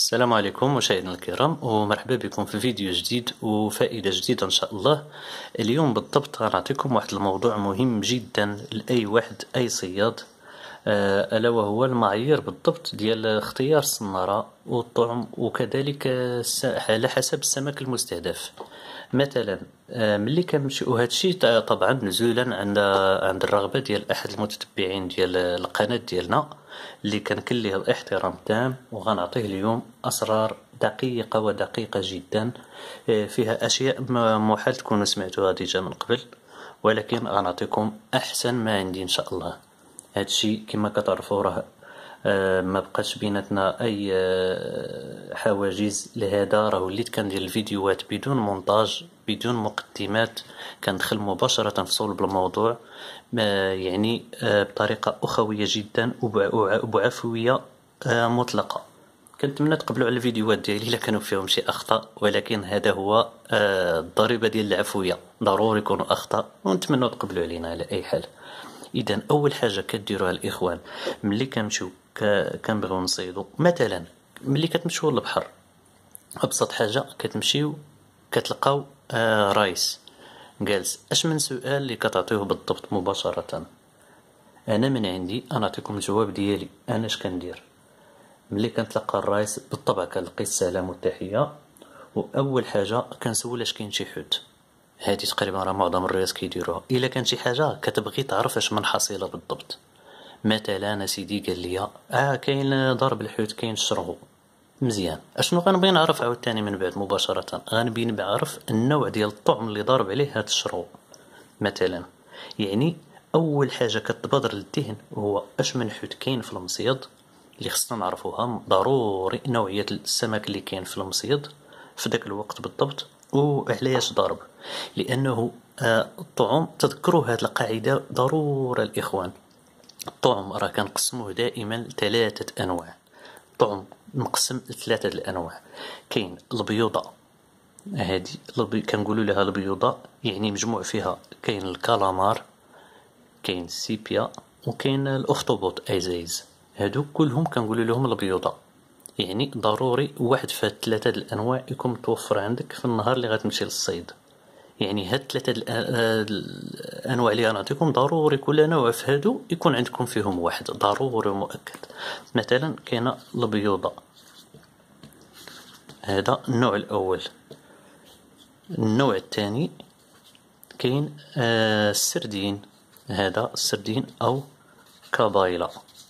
السلام عليكم مشاهدينا الكرام، ومرحبا بكم في فيديو جديد وفائدة جديدة إن شاء الله. اليوم بالضبط غنعطيكم واحد الموضوع مهم جدا لأي واحد أي صياد، ألا وهو المعايير بالضبط ديال اختيار الصنارة والطعم، وكذلك على حسب السمك المستهدف. مثلا ملي كنمشيو هادشي طبعا نزولا عند الرغبة ديال أحد المتتبعين ديال القناة ديالنا اللي كنكن ليه الاحترام التام، وغنعطيه اليوم أسرار دقيقة ودقيقة جدا، فيها أشياء محال تكونوا سمعتوها ديجا من قبل، ولكن غنعطيكم أحسن ما عندي إن شاء الله. هادشي كما كتعرفوا راه ما بقاش بيناتنا اي حواجز، لهذا راه وليت كندير الفيديوهات بدون مونتاج بدون مقدمات، كندخل مباشرة في صلب الموضوع، يعني بطريقة أخوية جدا وبعفوية مطلقة. كنتمنى تقبلوا على الفيديوهات ديالي الا كانوا فيهم شي اخطاء، ولكن هذا هو الضريبة ديال العفوية، ضروري يكونوا اخطاء ونتمنى تقبلوا علينا على اي حال. اذا اول حاجه كديروها الاخوان ملي كنمشيو كنبغيو نصيدو، مثلا ملي كتمشيو للبحر، ابسط حاجه كتمشيو كتلقاو رايس جالس. اش من سؤال اللي كتعطيوه بالضبط مباشره؟ انا من عندي انا نعطيكم الجواب ديالي. انا اش كندير ملي كنتلقى الرايس؟ بالطبع كنلقي السلام والتحيه، واول حاجه كنسول اش كاين شي حوت. هادي تقريبا راه معظم الرياض كيديروها. الا كان شي حاجه كتبغي تعرف اش من حصيله بالضبط، مثلا سيدي قال لي كاين ضرب الحوت، كاين الشرغو، مزيان. اشنو غنبغي نعرف عاوتاني من بعد مباشره؟ غنبغي نعرف النوع ديال الطعم اللي ضارب عليه هاد الشرغو مثلا. يعني اول حاجه كتبادر للذهن هو اش من حوت كاين في المصيد اللي خصنا نعرفوها. ضروري نوعيه السمك اللي كاين في المصيد في داك الوقت بالضبط، وعلاش ضارب. لانه الطعم، تذكروا هذه القاعده ضروره الاخوان، الطعم راه كنقسموه دائما لثلاثه انواع. الطعم مقسم لثلاثه الانواع. كاين البيوضه، هذه كنقولوا لها البيوضه، يعني مجموع فيها كاين الكالامار، كاين السيبيا، وكاين الاخطبوط ايزايز. هادو كلهم كنقولوا لهم البيوضه. يعني ضروري واحد في هاد الثلاثه الانواع يكون متوفر عندك في النهار اللي غتمشي للصيد. يعني هاد ثلاثه الانواع اللي غنعطيكم ضروري كل نوع في هادو يكون عندكم فيهم واحد، ضروري ومؤكد. مثلا كاينه البيوضه، هذا النوع الاول. النوع الثاني كاين السردين، هذا السردين او كابايلا.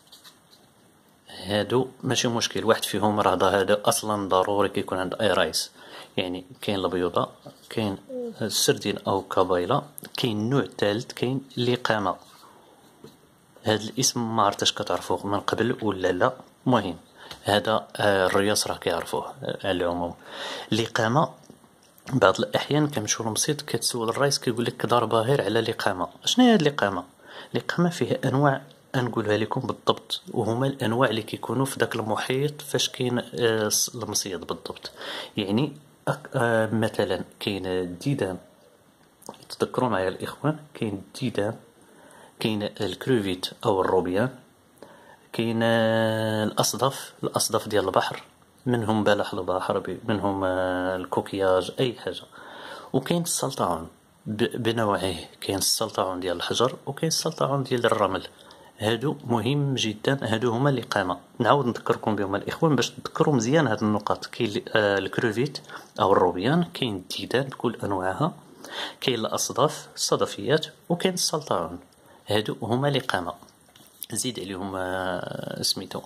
هادو ماشي مشكل، واحد فيهم راه هذا اصلا ضروري كيكون عند اي رايس. يعني كاين البيوضه، كاين السردين او كابايلا، كاين النوع الثالث كاين لقامه. هذا الاسم ما عرفتش كتعرفوه من قبل ولا لا، مهم هذا الرياس راه كيعرفوه على العموم. لقامه بعض الاحيان كنمشيو للمصيد كتسول الرايس كيقول لك ضربه غير على لقامه. شنو هي اللقامه؟ اللقامه فيها انواع نقولها لكم بالضبط، وهما الانواع اللي كيكونوا في داك المحيط فاش كاين المصيد بالضبط. يعني مثلا كاين الديدان، تذكروا معايا الاخوان، كاين الديدان، كاين الكروفيت او الروبيان، كاين الاصدف ديال البحر، منهم بلح البحر، منهم الكوكياج، اي حاجه. وكاين السلطعون بنوعيه، كاين السلطعون ديال الحجر وكاين السلطعون ديال الرمل. هادو مهم جدا، هادو هما اللقامه. نعاود نذكركم بهم الاخوان باش تذكروا مزيان هاد النقاط. كاين الكروفيت او الروبيان، كاين الديدان بكل انواعها، كاين الاصداف الصدفيات، وكاين السلطعون. هادو هما لقامه. زيد عليهم سميتو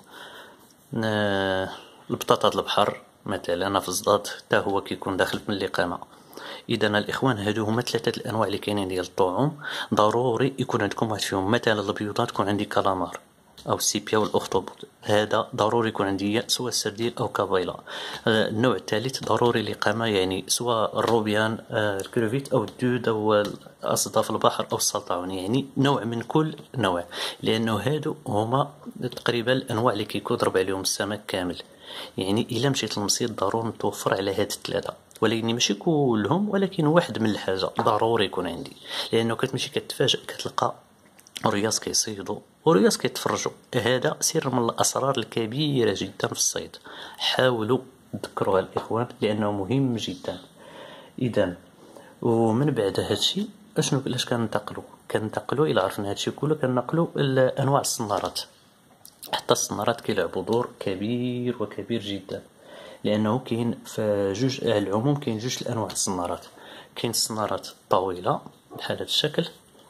البطاطا د البحر مثلا في الزداد، حتى هو كيكون داخل من اللقامه. اذا الاخوان هادو هما ثلاثه الانواع اللي كاينين ديال الطعوم، ضروري يكون عندكم واحد فيهم. مثلا البيوضات تكون عندي كالامار او السيبيا والاخطبوط، هذا ضروري يكون عندي سواء السردين او كابيلا. النوع الثالث ضروري لقامه، يعني سواء الروبيان الكروفيت او الدود او اصداف البحر او السلطعون، يعني نوع من كل نوع، لانه هادو هما تقريبا الانواع اللي كيكون ضرب عليهم السمك كامل. يعني الا مشيت للمصيد ضروري نتوفر على هاد الثلاثه، ولكن ماشي كلهم، ولكن واحد من الحاجه ضروري يكون عندي. لانه كتمشي كتفاجئ كتلقى الرياس كيصيدوا ورياض كيتفرجوا. هذا سر من الأسرار الكبيرة جدا في الصيد، حاولوا تذكروها الإخوان لأنه مهم جدا. إذا ومن بعد هادشي اشنو علاش كننتقلوا الى عرفنا هادشي كله كننقلوا انواع الصنارات. حتى الصنارات كيلعبوا دور كبير وكبير جدا، لانه كاين في جوج العموم كاين جوج الانواع الصنارات. كاين الصنارات طويله بحال هذا الشكل،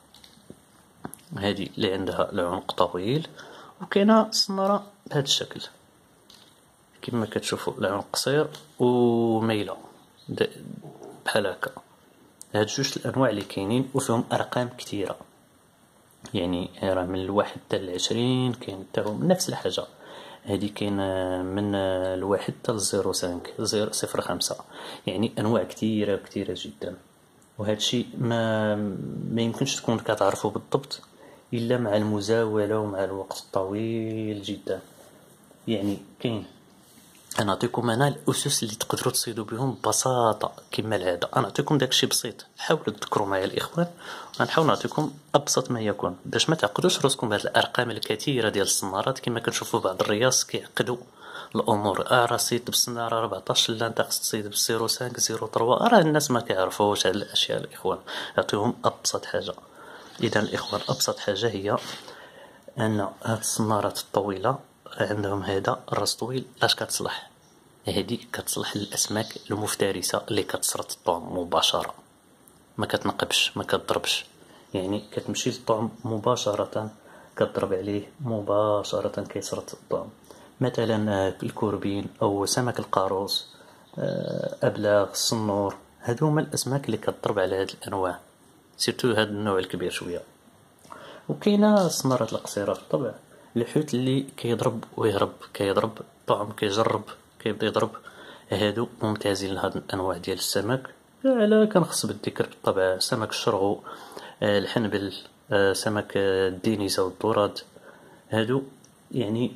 هذه اللي عندها العنق طويل، وكاينه الصناره بهذا الشكل كما كتشوفوا العنق قصير وميله بحال هكا. هاد جوج الانواع اللي كاينين وفيهم ارقام كثيره، يعني راه من الواحد حتى ل20 كاين تاعهم نفس الحاجه. هذه كاين من الواحد حتى ل05 يعني انواع كثيره جدا. وهذا الشيء ما يمكنش تكون كتعرفوا بالضبط الا مع المزاوله ومع الوقت الطويل جدا. يعني كاين انا نعطيكم انا الاسس اللي تقدروا تصيدوا بهم ببساطه كما العاده. انا نعطيكم داكشي بسيط، حاولوا تذكروا معايا الاخوان، غنحاول نعطيكم ابسط ما يكون باش ما تعقدوش راسكم بهذه الارقام الكثيره ديال الصنارات. كما كنشوفوا بعض الرياس كيعقدوا الامور، راه صيد بالسناره 14 لا انت خصك تصيد ب05 03. راه الناس ما كيعرفوش هاد الاشياء الاخوان، نعطيهم ابسط حاجه. اذا الاخوان ابسط حاجه هي ان هاد الصنارات الطويله عندهم هذا الراس طويل. اش كتصلح؟ هذه كتصلح للاسماك المفترسه اللي كتصرط الطعم مباشره، ما كتنقبش ما كتضربش، يعني كتمشي للطعم مباشره، كتضرب عليه مباشره كيصرط الطعم. مثلا الكوربين او سمك القاروص، ابلاغ، الصنور، هادو هما الاسماك اللي كتضرب على هاد الانواع، سيرتو هاد النوع الكبير شويه. وكاينه الصنارات القصيره بالطبع، الحوت اللي كيضرب ويهرب، كيضرب الطعم كيجرب كيبدا يضرب، هادو ممتازين لهاد الانواع ديال السمك. على كنخص بالذكر بالطبع سمك الشرغو، الحنبل، سمك الدينيزا والدوراد، هادو يعني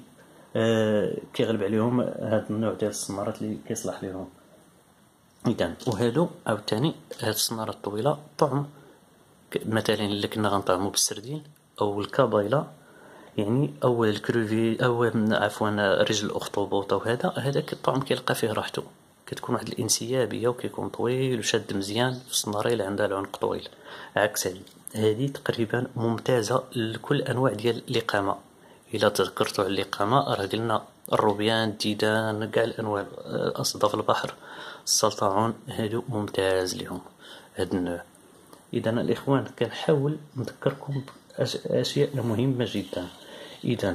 كيغلب عليهم هاد النوع ديال الصنارات اللي كيصلح لهم. اذا وهادو عاوتاني هاد الصنارات الطويله طعم مثلا اللي كنا غنطعمو بالسردين او الكابايلا، يعني او الكروفي او عفوا رجل الاخطبوط، او هذاك الطعم كيلقى فيه راحته، كتكون واحد الانسيابيه وكيكون طويل وشاد مزيان في الصناره اللي عندها العنق طويل. عكس هذه تقريبا ممتازه لكل انواع ديال الاقامه. الا تذكرتوا على الاقامه راه قلنا الروبيان، الديدان، كاع الانواع، اصداف البحر، السلطعون، هادو ممتاز لهم هاد النوع. اذا الاخوان كنحاول نذكركم اشياء مهمه جدا. اذا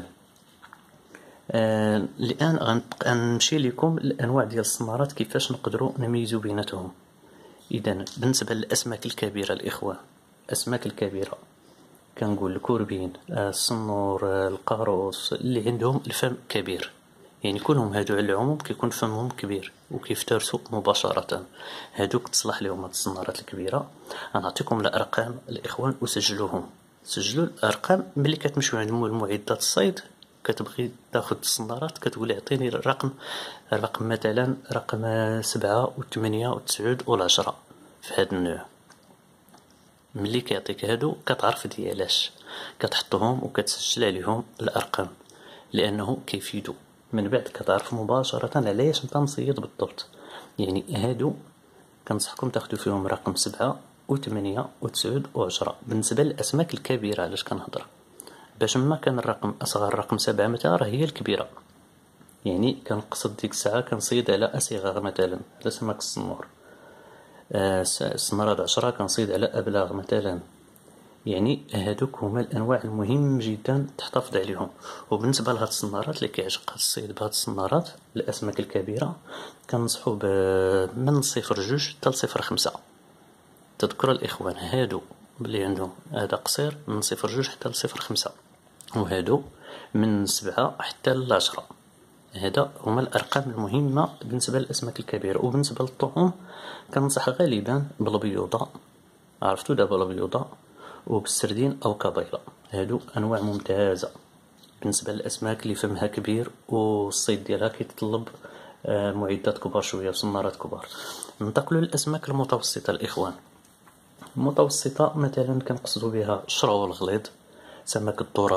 الان غنمشي لكم الانواع ديال الصنارات كيفاش نقدروا نميزوا بيناتهم. اذا بالنسبه للاسماك الكبيره الاخوان، الاسماك الكبيره كنقول الكوربين، الصنور، القاروص اللي عندهم الفم كبير، يعني كلهم هادو على العموم كيكون فمهم كبير وكيفترسوا مباشره، هادوك تصلح لهم هاد الصنارات الكبيره. غنعطيكم الارقام الاخوان وسجلوهم، سجلوا الارقام ملي كتمشيو عند المعدات الصيد كتبغي تاخذ الصنارات كتقول اعطيني الرقم مثلا رقم 7 و8 و9 و10 في هاد النوع. ملي كيعطيك هادو كتعرف ديالاش كتحطهم وكتسجل عليهم الارقام، لانه كيفيدوا من بعد كتعرف مباشره علاش انت مصيد بالضبط. يعني هادو كنصحكم تاخذوا فيهم رقم 7 و8 و9 و10 بالنسبه للاسماك الكبيره. علاش كنهضر؟ باش ما كان الرقم اصغر، رقم 7 مثلا راه هي الكبيره، يعني كنقصد ديك الساعه كنصيد على اصغر مثلا على سمك الصنور، الصنارات 10 كنصيد على ابلاغ مثلا. يعني هادوك هما الانواع المهم جدا تحتفظ عليهم. وبالنسبه لهاد الصنارات اللي كيعجبها الصيد بهاد الصنارات الاسماك الكبيره كنصحوا من 0.2 حتى 0.5. تذكروا الاخوان هادو اللي عندهم هذا قصير من 0.2 حتى 0.5، وهادو من 7 حتى 10. هذا هما الارقام المهمه بالنسبه للاسماك الكبيره. وبالنسبه للطعوم كننصح غالبا بالبيوضه، عرفتوا دابا البيوضه، وبالسردين او كابيلا، هادو انواع ممتازه بالنسبه للاسماك اللي فمها كبير والصيد ديالها كيتطلب معدات كبار شويه وصنارات كبار. ننتقلوا للاسماك المتوسطه الاخوان. المتوسطه مثلا كنقصدوا بها الشرغو الغليظ، سمك الدوراد،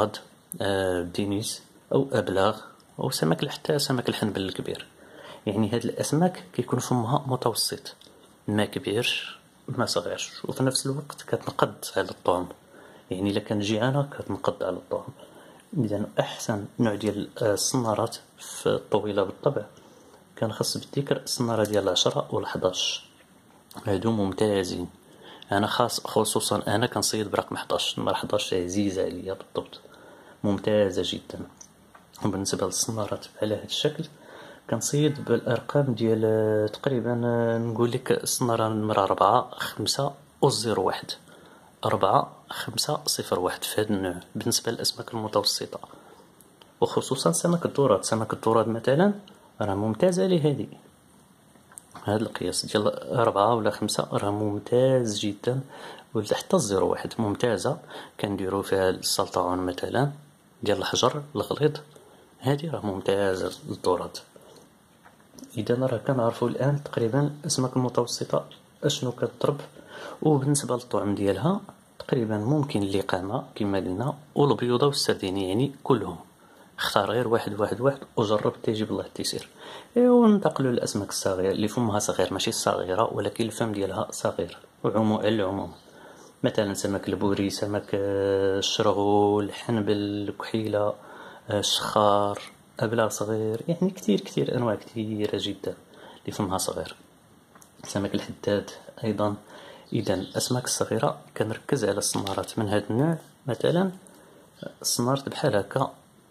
دينيس أو أبلاغ أو سمك حتى سمك الحنبل الكبير. يعني هاد الأسماك كيكون فمها متوسط، ما كبيرش ما صغيرش، وفي نفس الوقت كتنقض على الطعم. يعني إلا كان جيعانة كتنقض على الطعم. إذا أحسن نوع ديال الصنارات في الطويلة بالطبع كان خاص بالذكر الصنارة ديال 10 و 11. هادو ممتازين. أنا خصوصا أنا كنصيد برقم 11. نمرة 11 عزيزة عليا بالضبط، ممتازة جدا. وبالنسبة للصنارات على هاد الشكل كنصيد بالأرقام ديال تقريبا نقول لك الصنارة نمرة 4 5 و 01 4 5 01 في هاد النوع بالنسبة للأسماك المتوسطة، وخصوصا سمك الدوراد. سمك الدوراد مثلا راه ممتازة لهادي. هاد القياس ديال 4 ولا 5 راه ممتاز جدا، حتى 01 ممتازة. كنديرو فيها السلطعون مثلا ديال الحجر الغليظ، هادي راه ممتازة للدوراد. إذا راه كنعرفو الآن تقريبا الأسماك المتوسطة أشنو كتضرب. وبالنسبة للطعم ديالها تقريبا ممكن اللقامة كما قلنا والبيوضة والسردينة، يعني كلهم. اختار غير واحد وجرب تيجيب الله التيسير. وننتقلوا للأسماك الصغيرة اللي فمها صغير، ماشي الصغيرة ولكن الفم ديالها صغير. على العموم مثلا سمك البوري، سمك الشرغول، الحنبل، الكحيلة، الشخار، أبلاغ صغير، يعني كتير أنواع كتيرة جدا اللي فمها صغير. سمك الحداد أيضا. إذا الأسماك الصغيرة كنركز على الصنارات من هذا النوع. مثلا الصنارات بحال هكا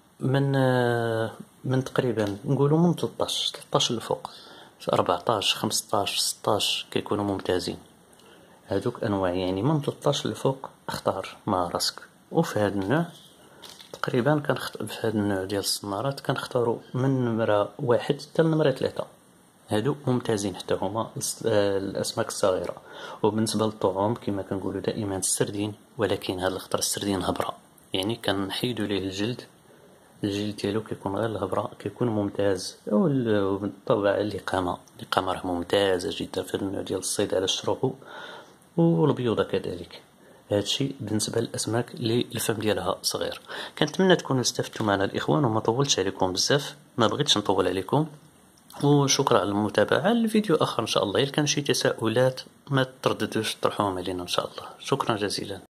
من تقريبا نقولوا من 13 لفوق، 14 15 16 كيكونوا ممتازين. هذوك أنواع يعني من 13 لفوق اختار مع راسك. وفي هذا النوع تقريبا في هذا النوع ديال الصنارات كنختاروا من نمرة 1 حتى لنمرة 3. هادو ممتازين حتى هما الأسماك الصغيرة. وبالنسبة للطعوم كما كنقولوا دائما السردين، ولكن هذا الخطر السردين هبرة، يعني كنحيدو ليه الجلد ديالو كيكون غير الهبرة، كيكون ممتاز. وبالطبع اللقامة راه ممتازة جدا في النوع ديال الصيد على الشروق، والبيوضة كذلك. هادشي بالنسبة للأسماك اللي الفم ديالها صغير. كنتمنى تكونوا استفدتوا معنا الإخوان، وما طولتش عليكم بزاف، ما بغيتش نطول عليكم. وشكرا على المتابعة. الفيديو آخر إن شاء الله. إذا كان شي تساؤلات ما ترددوش تطرحوهم علينا إن شاء الله. شكرا جزيلا.